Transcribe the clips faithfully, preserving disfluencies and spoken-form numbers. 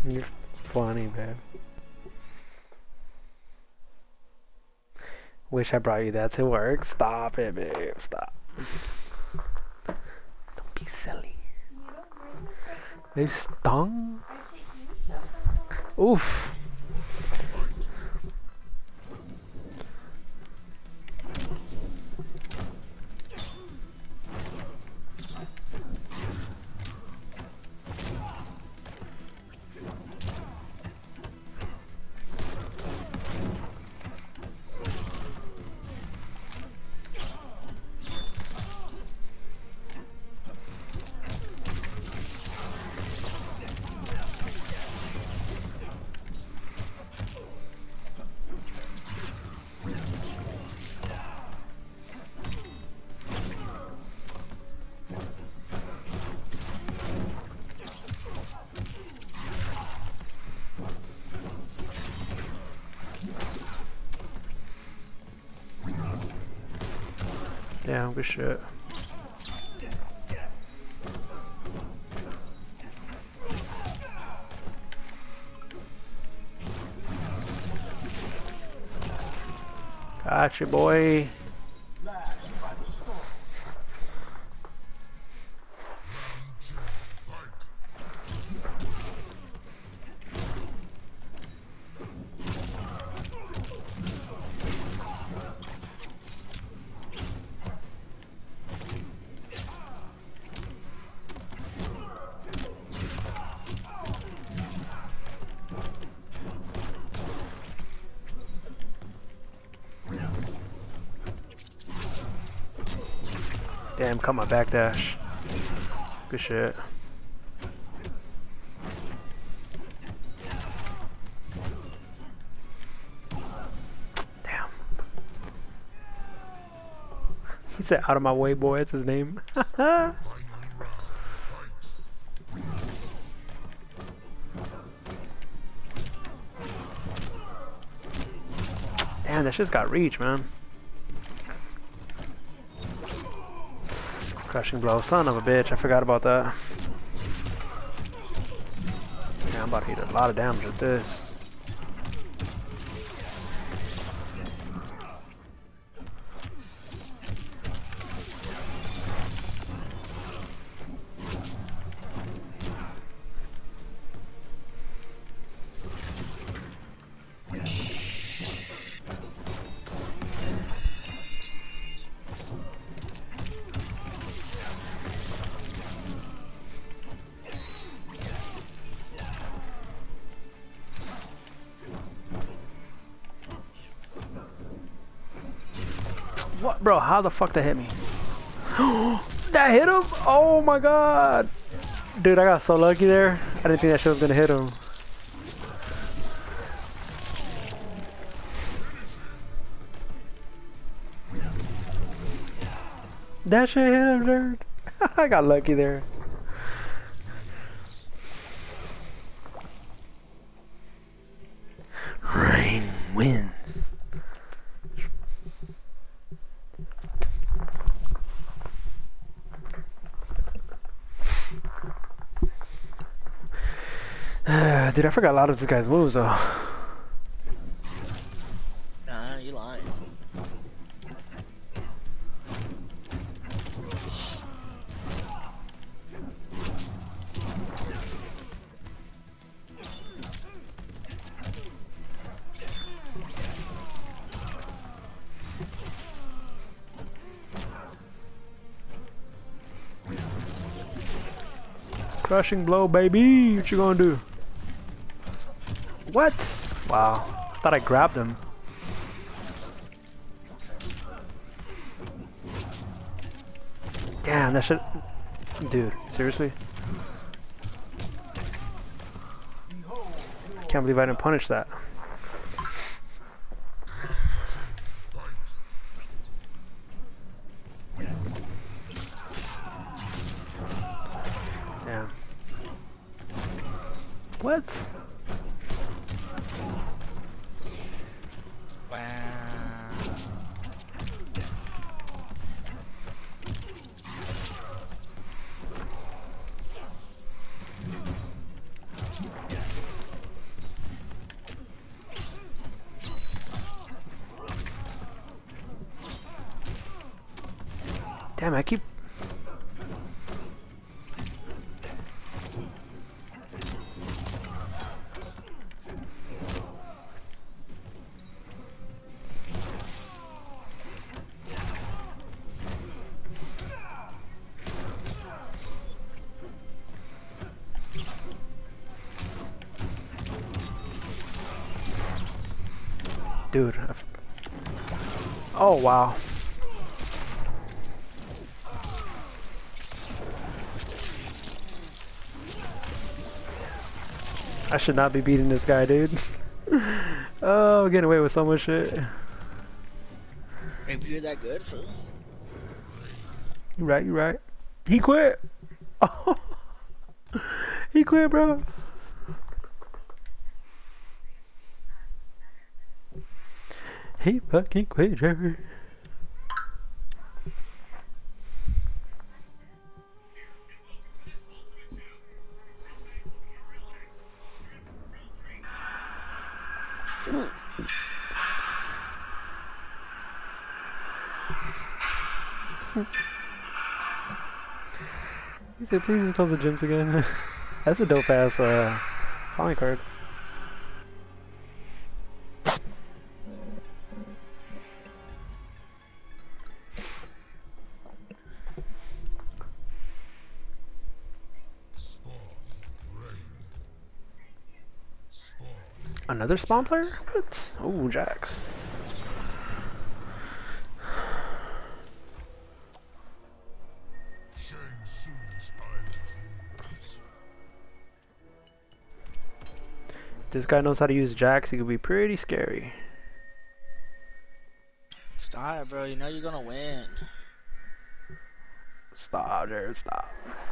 You're funny, babe. Wish I brought you that to work. Stop it, babe. Stop. Don't be silly. They stung? Oof. Damn, good shit. Gotcha, boy. Damn, cut my backdash. Good shit. Damn. He said out of my way, boy. That's his name. Damn, that shit's got reach, man. Crushing blow, son of a bitch, I forgot about that. Yeah, I'm about to hit a lot of damage with this. What, bro? How the fuck that hit me? That hit him? Oh my god! Dude, I got so lucky there. I didn't think that shit was gonna hit him. That shit hit him, dude. I got lucky there. Rain wins. Dude, I forgot a lot of this guy's moves though. Nah, you lying. Crushing blow, baby. What you gonna do? What? Wow. I thought I grabbed him. Damn, that shit. Dude, seriously? I can't believe I didn't punish that. Damn. What? I keep... Dude. I've... Oh, wow. I should not be beating this guy, dude. Oh, getting away with so much shit. Maybe you're that good, fool. You right, you right. He quit. Oh, he quit, bro. He fucking quit, Trevor. He said, please just close the gyms again. That's a dope ass uh, calling card. Another spawn player? What? Oh, Jax. This guy knows how to use Jax, he could be pretty scary. Stop, bro. You know you're gonna win. Stop, Jared, stop.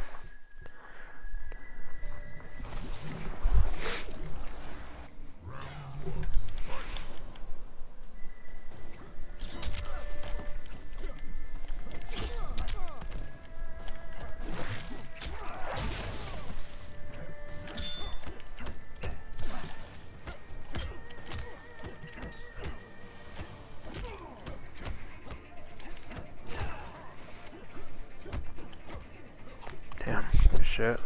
Damn, shit.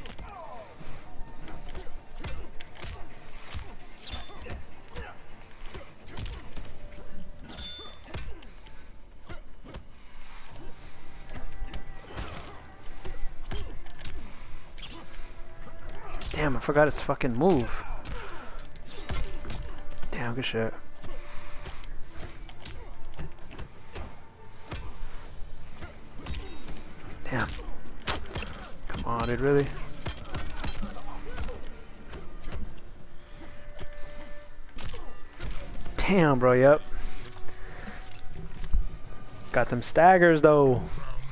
Damn, I forgot his fucking move. Damn, good shit. Damn. Come on, dude, really? Damn, bro, yep. Got them staggers, though.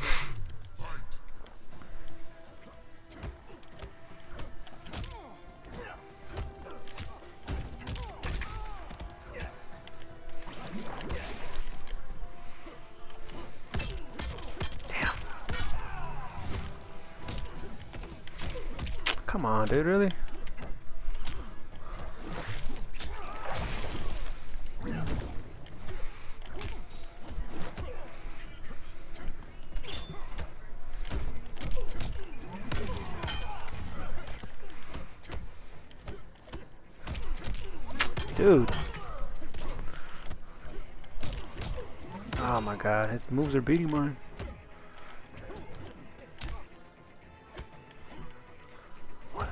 Come on, dude, really? Dude. Oh my god, his moves are beating mine. What?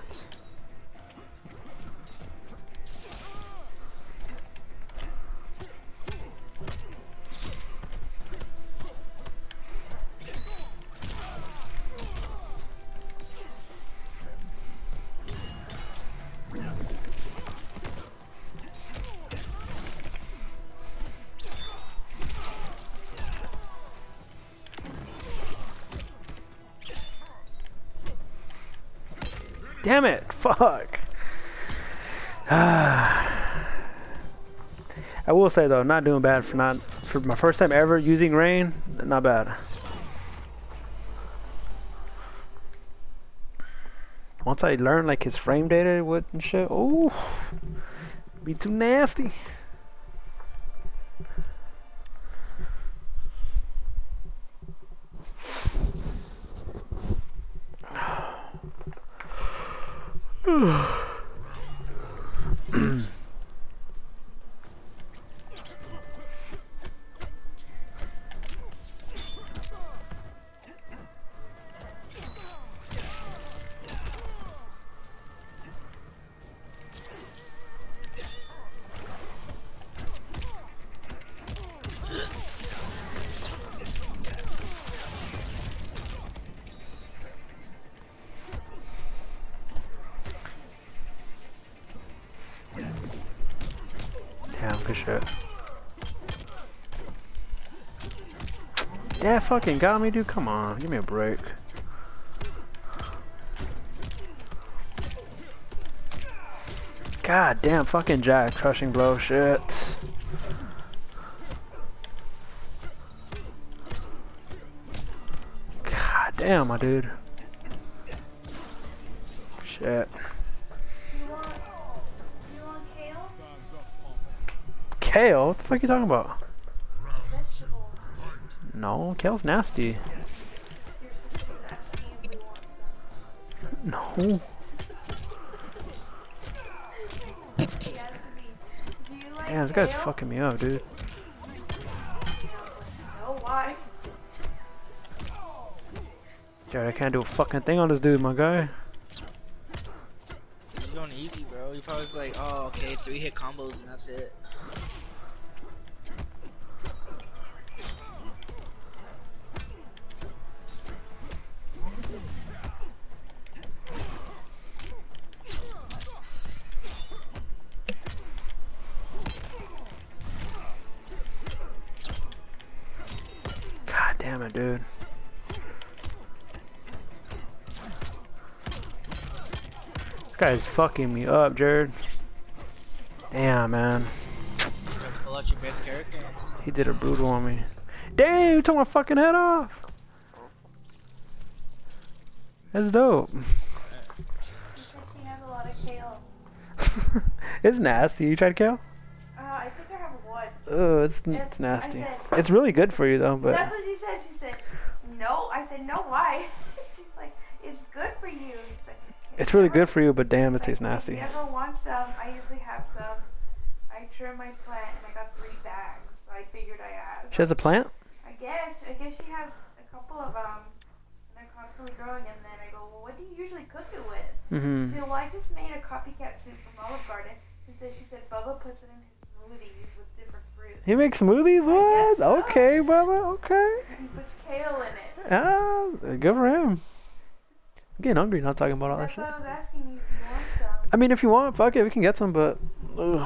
Damn it! Fuck! I will say though, not doing bad for not for my first time ever using Rain. Not bad. Once I learn like his frame data, what and shit, oh, be too nasty. Damn, good shit. That fucking got me, dude. Come on, give me a break. God damn, fucking Jack, crushing blow, shit. God damn, my dude. Shit. You want, you want kale? Kale? What the fuck are you talking about? Vegetable. No, kale's nasty. Your sister's asking if you want some. No. She asked me, do you like Damn, this guy's kale? fucking me up, dude. And I was like, no, why? Dude, I can't do a fucking thing on this dude, my guy. You're going easy, bro. You probably was like, oh, okay, three hit combos and that's it. God damn it, dude. This guy's fucking me up, Jared. Damn, man. You gotta pull out your best character and stuff. He did a brutal on me. Damn, you took my fucking head off. That's dope. She said she has a lot of kale. It's nasty. You tried kale? Uh, I think I have one. Oh, it's, it's It's- nasty. I said- It's really good for you, though, but That's what she said. She said, no. I said, no, why? She's like, it's good for you. She's like, it's really good for you, but damn, it tastes If nasty. you ever want some, I usually have some. I trimmed my plant and I got three bags, so I figured I asked. She has a plant? I guess, I guess she has a couple of them, and they're constantly growing. And then I go, well, what do you usually cook it with? Mm-hmm. She said, well, I just made a copycat soup from Olive Garden. She said, she said, Bubba puts it in his smoothies with different fruits. He makes smoothies? What? guess so. Okay, brother. Okay. And he puts kale in it. Ah, good for him. I'm getting hungry not talking about all that That's shit. why I was asking you if you want some. I mean, if you want, fuck it, we can get some, but... Ugh.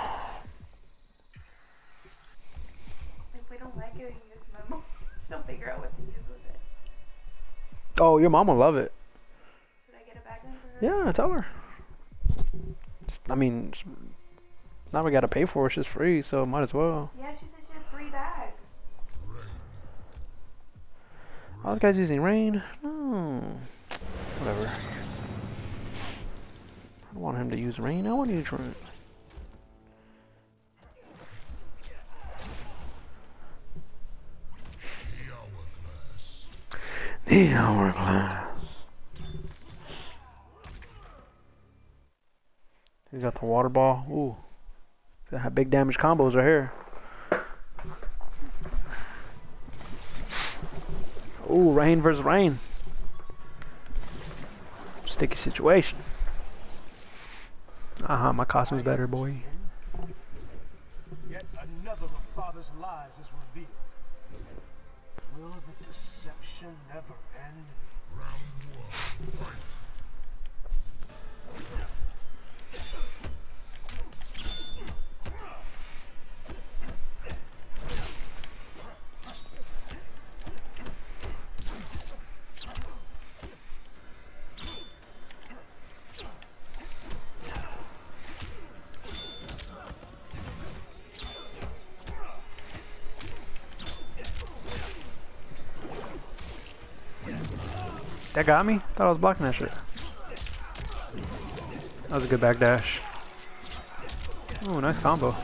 If we don't like it, we can use my mom. She'll figure out what to use with it. Oh, your mom will love it. Should I get it back then for her? Yeah, tell her. Just- I mean, just- now we gotta pay for it. It's just free, so might as well. Yeah, she said she had three bags. All the guys using rain? No. Whatever. I don't want him to use rain. I want to use rain. The hourglass. He got the water ball. Ooh. Got have big damage combos right here. Ooh, rain versus rain. Sticky situation. Uh-huh, my costume's better, boy. Yet another of Father's lies is revealed. Will the deception never end? Round one, fight. That got me? Thought I was blocking that shit. That was a good backdash. Ooh, nice combo.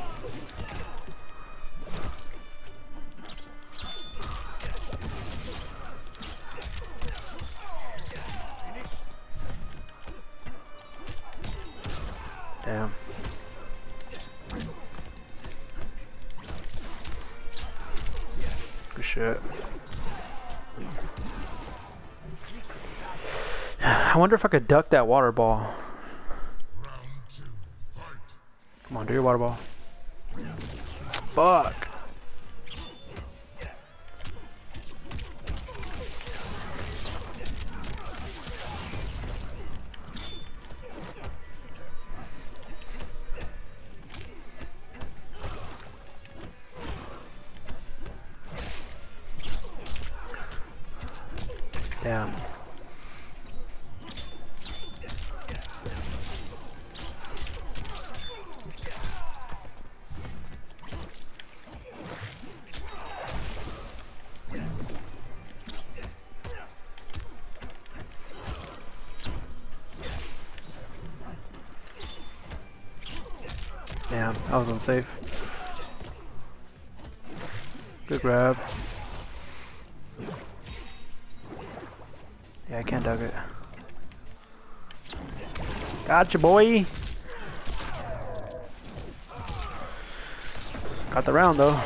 Damn. Good shit. I wonder if I could duck that water ball. Come on, do your water ball. Fuck. Damn. Damn, I was unsafe. Good grab. Yeah, I can't dug it. Gotcha, boy! Got the round, though.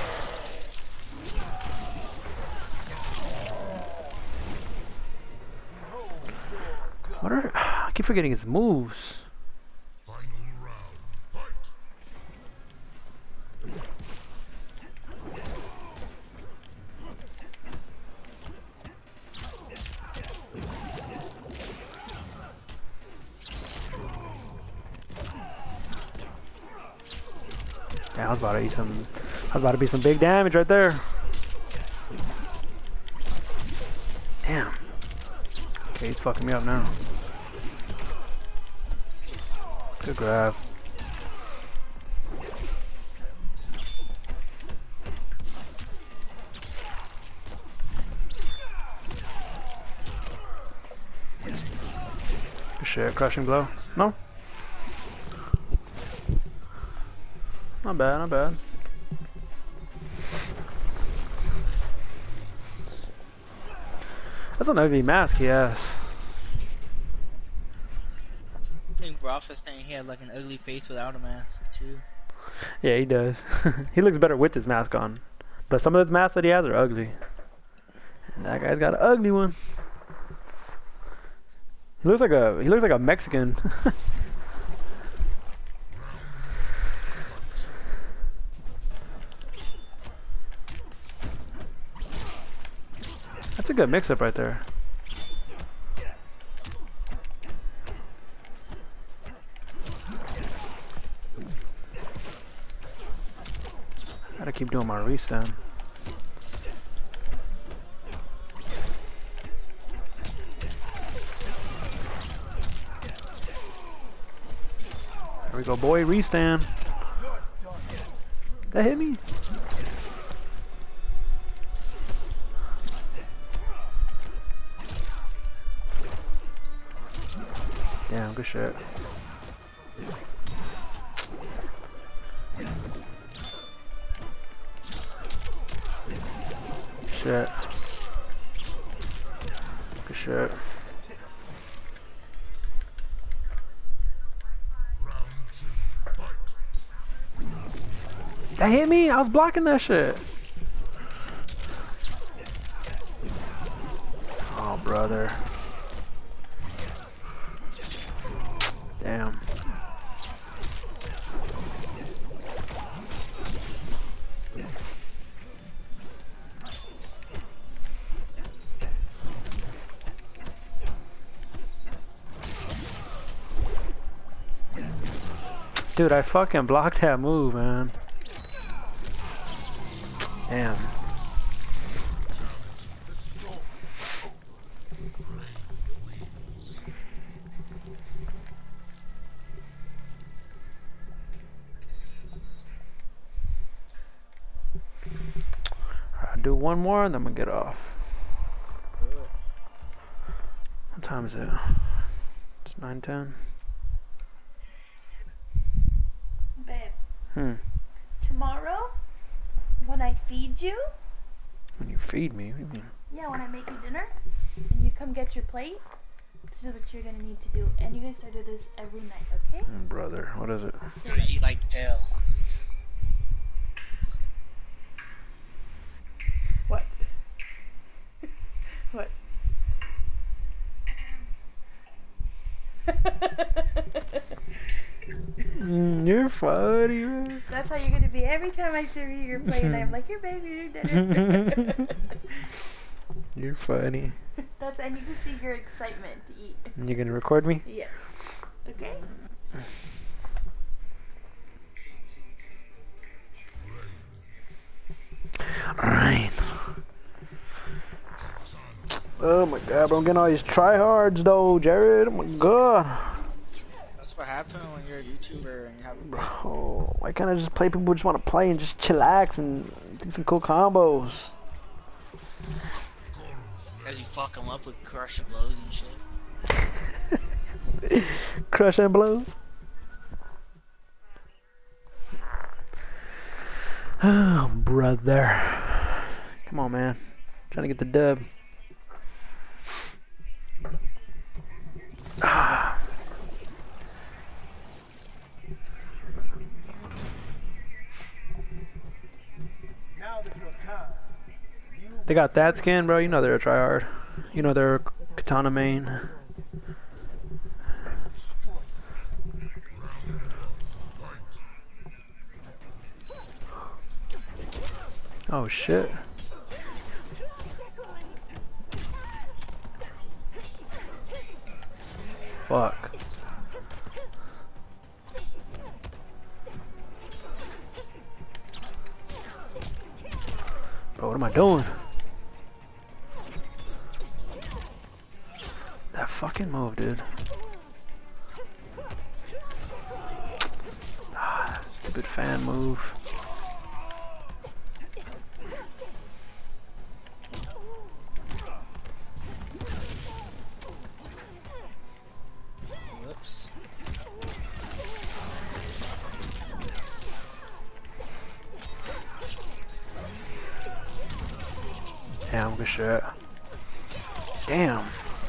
What are... I keep forgetting his moves. Yeah, I was about to eat some. I was about to be some big damage right there. Damn. Okay, he's fucking me up now. Good grab. Good shit, crushing blow. No? Not bad, not bad. That's an ugly mask he has. I think Broth was saying he had like an ugly face without a mask too. Yeah, he does. He looks better with his mask on. But some of those masks that he has are ugly. And that guy's got an ugly one. He looks like a he looks like a Mexican. That's a good mix-up right there. Gotta keep doing my restand. There we go, boy. Restand. That hit me. Damn, good shit. Shit. Good shit. That hit me? I was blocking that shit. Oh, brother. Damn. Dude, I fucking blocked that move, man. Damn. I'll do one more and then I'm gonna get off. What time is it? It's nine ten. Babe. Hmm. Tomorrow, when I feed you, When you feed me, what do you mean? yeah, when I make you dinner, and you come get your plate, this is what you're gonna need to do, and you're gonna start doing this every night, okay? Mm, brother, what is it? You're gonna eat like hell. What? What? Mm, you're funny, man. That's how you're gonna be every time I see you. You're playing. I'm like, here, baby, you did it. You're funny. That's. I need to see your excitement to eat. And you're gonna record me? Yes. Okay. Alright. Oh my god, bro, I'm getting all these tryhards though, Jared. Oh my god. That's what happens when you're a YouTuber and you have a Bro, why can't I just play people who just want to play and just chillax and do some cool combos? As you fuck them up with crush and blows and shit. Crush and blows? Oh, brother. Come on, man. Trying to get the dub. Ah. Now that you're kind, you They got that skin, bro. You know they're a tryhard. You know they're a katana main. Oh shit. Fuck. Bro, what am I doing? That fucking move, dude. Ah, stupid fan move. Whoops. Damn, good shit. Damn.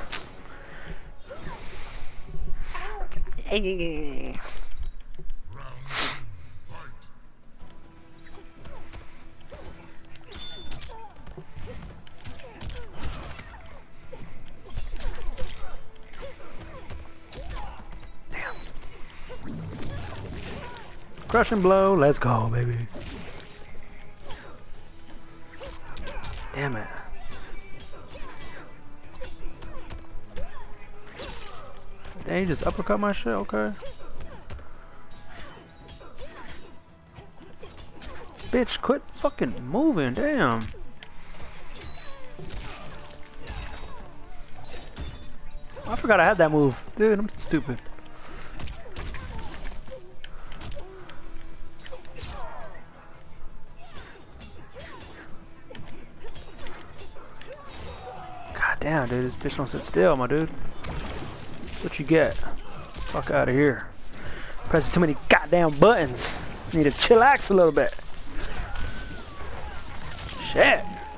Crush and blow, let's go, baby. Damn it. Dang, you just uppercut my shit, okay. Bitch, quit fucking moving, damn. I forgot I had that move. Dude, I'm stupid. God damn, dude, this bitch don't sit still, my dude. What you get? Fuck out of here. Pressing too many goddamn buttons. Need to chillax a little bit. Shit.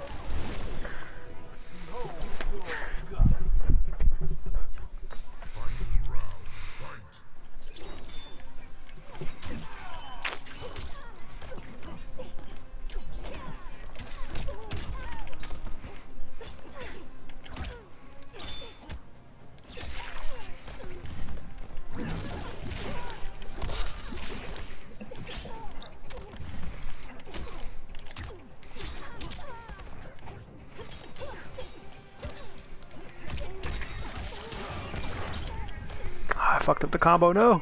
I fucked up the combo, no.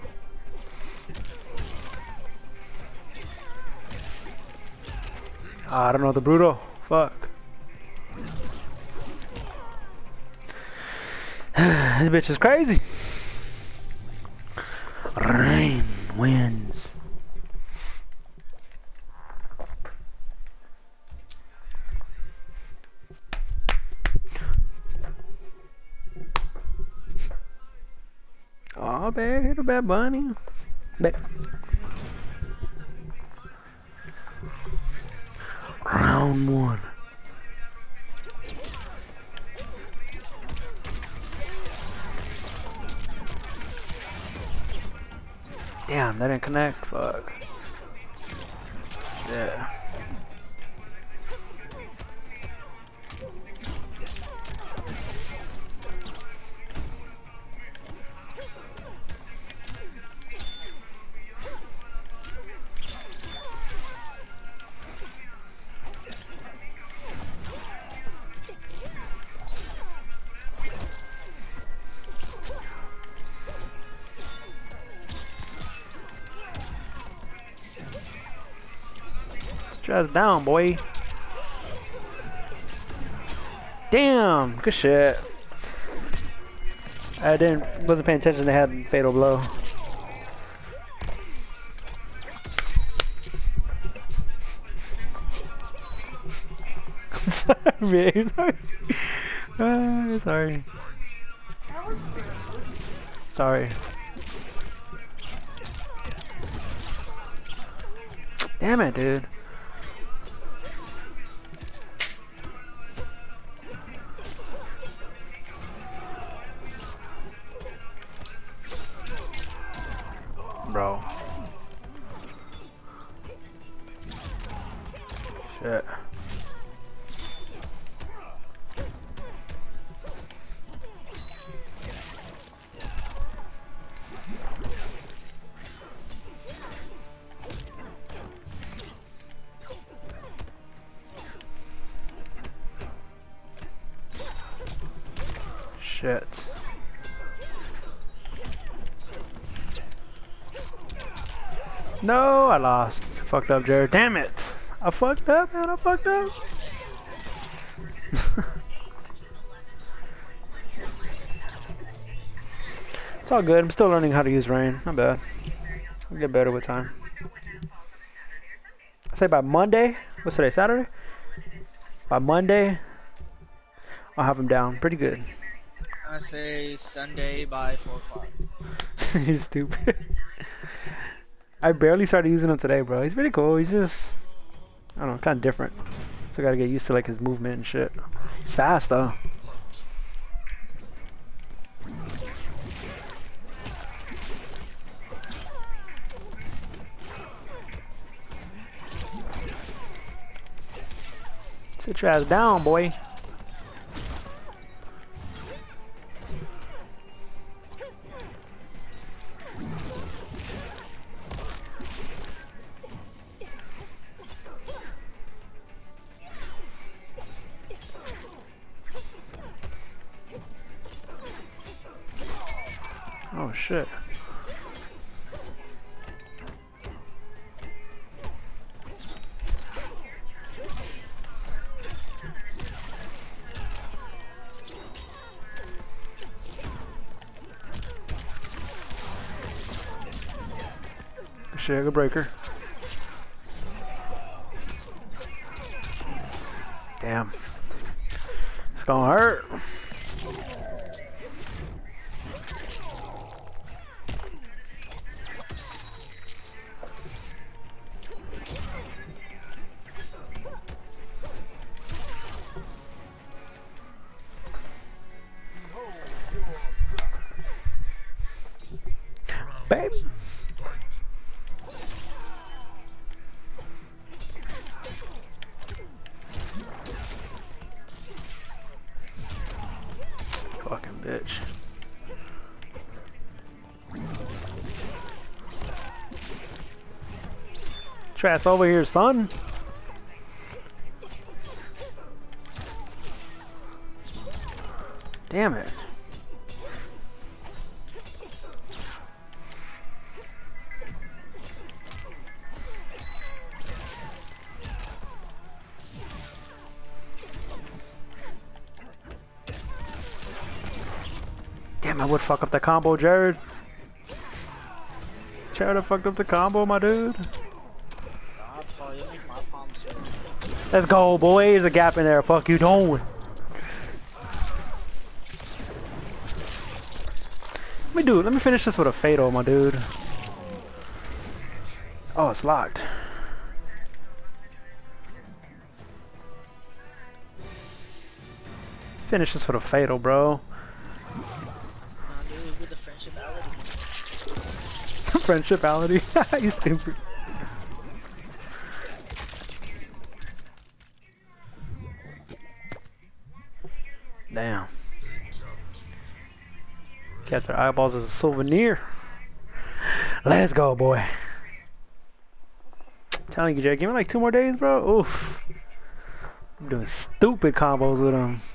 I don't know the Bruto. Fuck. This bitch is crazy. Rain wins. Oh, bad, hit a bad bunny. Back. Round one. Damn, that didn't connect. Fuck. Yeah. Just down, boy. Damn, good shit. I didn't wasn't paying attention. They had fatal blow. Sorry, sorry. Uh, sorry. Sorry. Damn it, dude. Bro. Shit. Shit. No, I lost. Fucked up, Jared. Damn it. I fucked up, man. I fucked up. It's all good. I'm still learning how to use Rain. Not bad. I'll get better with time. I say by Monday. What's today? Saturday? By Monday, I'll have him down. Pretty good. I say Sunday by four o'clock. You're stupid. I barely started using him today, bro. He's pretty cool. He's just, I don't know, kind of different. So I gotta get used to like his movement and shit. He's fast though. Sit your ass down, boy. Oh shit. Shit, good breaker. Damn. It's gonna hurt. Babe. Fucking bitch. Trash over here, son. Damn it. Damn, I would fuck up the combo, Jared. Jared, I fucked up the combo, my dude. Stop, Paul. You'll make my palms sweat. Let's go, boy. There's a gap in there. Fuck you, don't. Let me do it. Let me finish this with a fatal, my dude. Oh, it's locked. Finish this with a fatal, bro. Nah, dude, with the friendshipality. Friendshipality. You stupid. Damn. Kept their eyeballs as a souvenir. Let's go, boy. I'm telling you, Jay, give me like two more days, bro. Oof. I'm doing stupid combos with them.